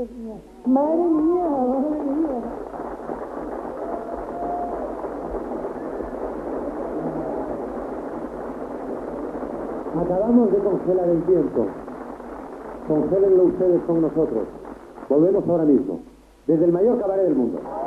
madre mía, madre mía, madre mía. Acabamos de congelar el tiempo. Congélenlo ustedes con nosotros. Volvemos ahora mismo, desde el mayor cabaret del mundo.